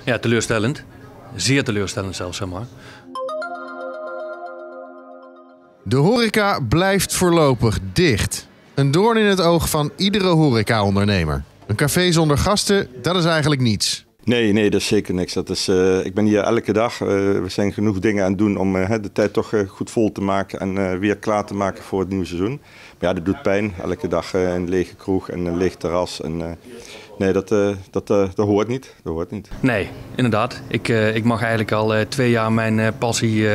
Ja, teleurstellend. Zeer teleurstellend zelfs, zeg maar. De horeca blijft voorlopig dicht. Een doorn in het oog van iedere horecaondernemer. Een café zonder gasten, dat is eigenlijk niets. Nee, dat is zeker niks. Ik ben hier elke dag. We zijn genoeg dingen aan het doen om de tijd toch goed vol te maken en weer klaar te maken voor het nieuwe seizoen. Maar ja, dat doet pijn. Elke dag een lege kroeg en een leeg terras. Nee, dat hoort niet. Dat hoort niet. Nee, inderdaad. Ik mag eigenlijk al 2 jaar mijn passie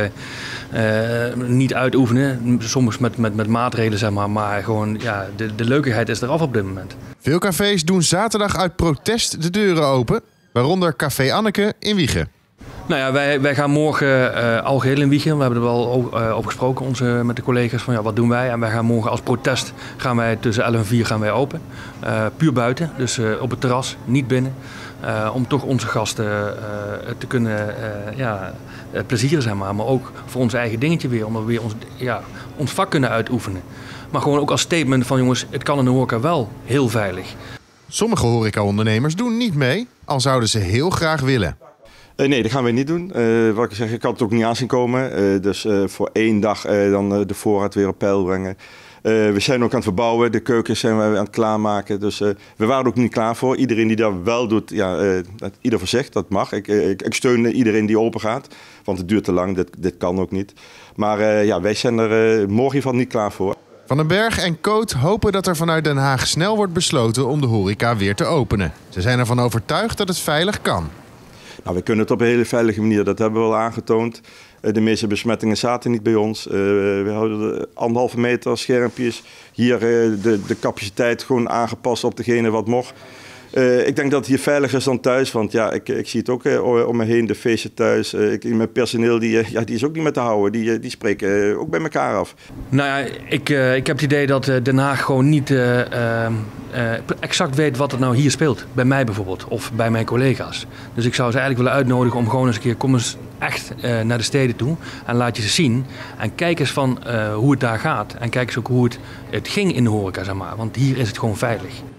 niet uitoefenen. Soms met maatregelen, zeg maar. Maar gewoon, ja, de leukigheid is eraf op dit moment. Veel cafés doen zaterdag uit protest de deuren open. Waaronder Café Anneke in Wijchen. Nou ja, wij gaan morgen algeheel in Wijchen. We hebben er wel over gesproken met de collega's van ja, wat doen wij. En wij gaan morgen als protest tussen 11 en 4 gaan wij open. Puur buiten, dus op het terras, niet binnen. Om toch onze gasten te kunnen plezieren, zeg maar ook voor ons eigen dingetje weer. Om weer ons vak kunnen uitoefenen. Maar gewoon ook als statement van jongens, het kan in de horeca wel heel veilig. Sommige horecaondernemers doen niet mee, al zouden ze heel graag willen. Nee, dat gaan we niet doen. Wat ik zeg, ik had het ook niet aan zien komen. Dus voor 1 dag dan de voorraad weer op peil brengen. We zijn ook aan het verbouwen. De keukens zijn we aan het klaarmaken. Dus we waren er ook niet klaar voor. Iedereen die dat wel doet, ieder voor zich, dat mag. Ik steun iedereen die open gaat. Want het duurt te lang, dit kan ook niet. Maar wij zijn er morgen in ieder geval niet klaar voor. Van den Berg en Coot hopen dat er vanuit Den Haag snel wordt besloten om de horeca weer te openen. Ze zijn ervan overtuigd dat het veilig kan. Nou, we kunnen het op een hele veilige manier, dat hebben we al aangetoond. De meeste besmettingen zaten niet bij ons. We houden 1,5 meter schermpjes. Hier de capaciteit gewoon aangepast op degene wat mocht. Ik denk dat het hier veiliger is dan thuis, want ja, ik zie het ook om me heen, de feesten thuis. Mijn personeel die is ook niet meer te houden, die spreken ook bij elkaar af. Nou ja, ik heb het idee dat Den Haag gewoon niet exact weet wat er nou hier speelt. Bij mij bijvoorbeeld, of bij mijn collega's. Dus ik zou ze eigenlijk willen uitnodigen om gewoon eens een keer, kom eens echt naar de steden toe. En laat je ze zien. En kijk eens van hoe het daar gaat. En kijk eens ook hoe het ging in de horeca, zeg maar. Want hier is het gewoon veilig.